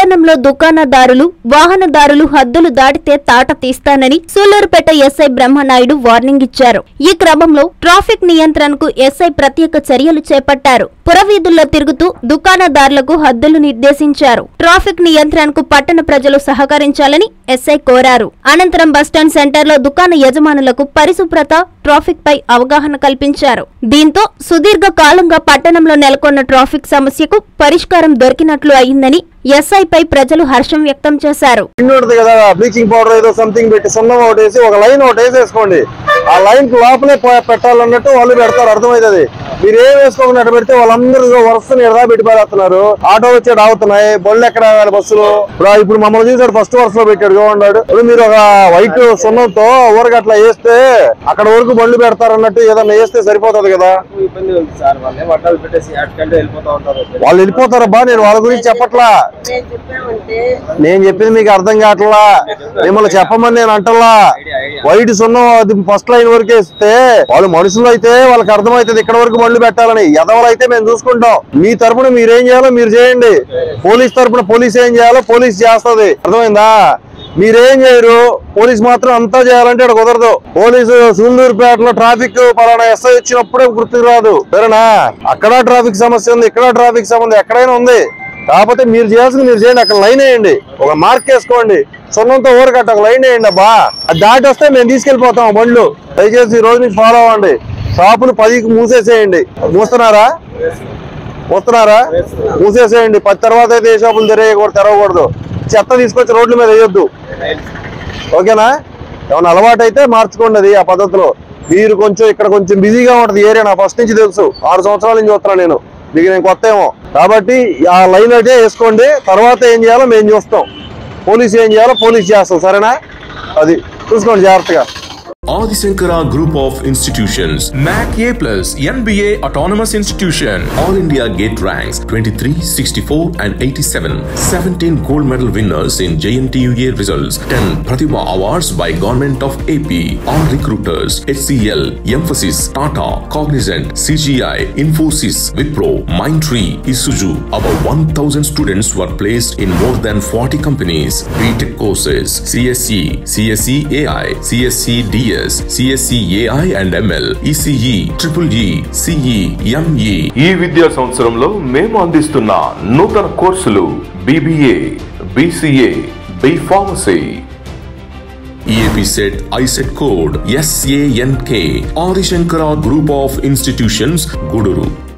పట్టణంలో దుకాణదారులు, వాహనదారులు హద్దులు దాటితే తాట తీస్తానని సూళ్లూరుపేట ఎస్ఐ బ్రహ్మనాయుడు వార్నింగ్ ఇచ్చారు. ఈ క్రమంలో ట్రాఫిక్ నియంత్రణకు ఎస్ఐ ప్రత్యేక చర్యలు చేపట్టారు. పురవీధుల్లో తిరుగుతూ దుకాణదారులకు హద్దులు నిర్దేశించారు. ట్రాఫిక్ నియంత్రణకు పట్టణ ప్రజలు సహకరించాలని ఎస్ఐ కోరారు. అనంతరం బస్టాండ్ సెంటర్లో దుకాణ యజమానులకు పరిశుభ్రత, ట్రాఫిక్ పై అవగాహన కల్పించారు. దీంతో సుదీర్ఘ కాలంగా పట్టణంలో నెలకొన్న ట్రాఫిక్ సమస్యకు పరిష్కారం దొరికినట్లు అయిందని ఎస్ఐ పై ప్రజలు హర్షం వ్యక్తం చేశారు. బ్లీచింగ్ పౌడర్ ఏదో సంథింగ్ పెట్టి సున్నం ఒకటి వేసి ఒక లైన్ ఒకటి వేసేసుకోండి. ఆ లైన్ లోపలే పెట్టాలన్నట్టు వాళ్ళు పెడతారు, అర్థమవుతుంది. మీరు ఏం వేసుకోకుండా పెడితే వాళ్ళందరూ వరుసని ఎడదా పెట్టి పారేస్తున్నారు. ఆటో వచ్చి ఆగుతున్నాయి, బళ్ళు ఎక్కడ ఆగాలి బస్సులు. ఇప్పుడు మమ్మల్ని చూసాడు ఫస్ట్ వరుసలో పెట్టాడు చూడండి. ఇప్పుడు మీరు ఒక వైట్ సున్నంతో ఊరికి అట్లా వేస్తే అక్కడ వరకు బండ్లు పెడతారు అన్నట్టు ఏదన్నా వేస్తే సరిపోతుంది కదా. వాళ్ళు వెళ్ళిపోతారబ్బా, నేను వాళ్ళ గురించి చెప్పట్లా. నేను చెప్పింది మీకు అర్థం కావట్లా, మిమ్మల్ని చెప్పమని నేను అంటలా. వైట్ సున్నం అది ఫస్ట్ లైన్ వరకు ఇస్తే వాళ్ళు మనుషులు అయితే వాళ్ళకి అర్థమవుతుంది ఇక్కడ వరకు బండ్లు పెట్టాలని. ఎదవలు అయితే మేము చూసుకుంటాం. మీ తరపున మీరేం చేయాలో మీరు చేయండి. పోలీస్ తరపున పోలీస్ ఏం చేయాలో పోలీస్ చేస్తుంది, అర్థమైందా? మీరేం చేయరు, పోలీస్ మాత్రం అంతా చేయాలంటే ఇక్కడ కుదరదు. పోలీసు సూళ్లూరుపేటలో ట్రాఫిక్ పలానా ఎస్ఐ వచ్చినప్పుడే గుర్తుకు రాదు, సరేనా? అక్కడ ట్రాఫిక్ సమస్య ఉంది, ఇక్కడ ట్రాఫిక్ సమస్య ఎక్కడైనా ఉంది. కాకపోతే మీరు చేయాల్సింది మీరు చేయండి. అక్కడ లైన్ వేయండి, ఒక మార్క్ వేసుకోండి, సున్నంతో ఊరకట్ట ఒక లైన్ వేయండి. అబ్బా అది దాటి వస్తే మేము తీసుకెళ్లిపోతాం బండ్లు. దయచేసి ఈ రోజు నుంచి ఫాలో అవ్వండి. షాపులు 10కి మూసేసేయండి. మూస్తున్నారా? మూసేసేయండి. 10 తర్వాత అయితే ఏ షాపులు తెరవకూడదు. చెత్త తీసుకొచ్చి రోడ్ల మీద వేయొద్దు, ఓకేనా? ఏమన్నా అలవాటు అయితే మార్చుకోండి అది ఆ పద్ధతిలో. మీరు కొంచెం ఇక్కడ కొంచెం బిజీగా ఉంటుంది ఏరియా, నాకు ఫస్ట్ నుంచి తెలుసు. 6 సంవత్సరాల నుంచి చూస్తున్నాను నేను, మీకు నేను కొత్త ఏమో. కాబట్టి ఆ లైన్ అయితే వేసుకోండి. తర్వాత ఏం చేయాలో మేము చూస్తాం, పోలీసు ఏం చేయాలో పోలీసు చేస్తాం, సరేనా? అది చూసుకోండి జాగ్రత్తగా. Adi Shankara Group of Institutions, MAC A+, NBA Autonomous Institution, All India Gate Ranks 23, 64 and 87, 17 gold medal winners in JNTUA results, 10 Pratibha Awards by Government of AP, all recruiters, HCL, Emphasis, Tata, Cognizant, CGI, Infosys, Wipro, Mindtree, Isuzu. About 1,000 students were placed in more than 40 companies. BTech courses, CSE, CSE AI, CSE DS, CSE AI and ML, ECE, EEE, CE, ME. ఈ విద్యా సంవత్సరంలో మేము అందిస్తున్న నూతన కోర్సులు BBA, BCA, B Pharmacy. EAP set ISET code SANK. Adi Shankara Group of Institutions, Guduru.